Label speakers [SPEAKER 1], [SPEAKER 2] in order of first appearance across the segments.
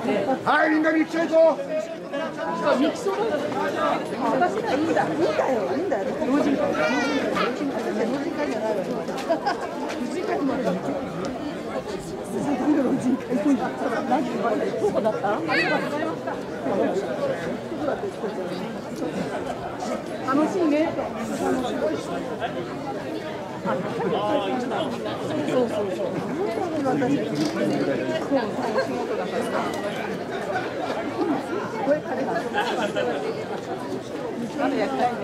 [SPEAKER 1] はい、みんなに行っちゃいこう。
[SPEAKER 2] ミキソバ。私はいいんだ。いいんだよ。いいんだよ。老人会。老人会じゃないわよ。老人会もある。老人会。何て言われた？どこだった？ありがとうございました。楽しいね。そうそうそう。私たち仕事だから。声かれた。まだやりたいね。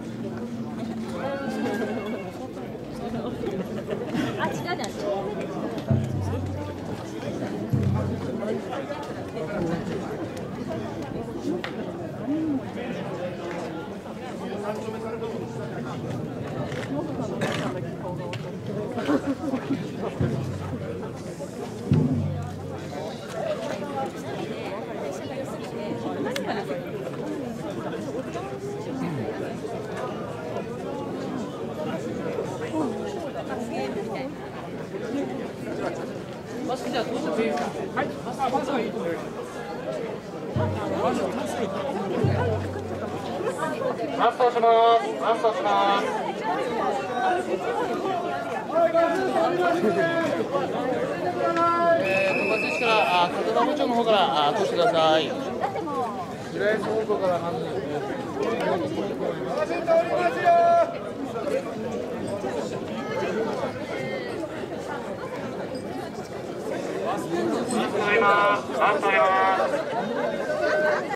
[SPEAKER 3] あ、違うじゃん。 マスターします。マスターします。戸田選手から片田部長の方から通してください。白石方向から判断してください。マスターします。マスターします。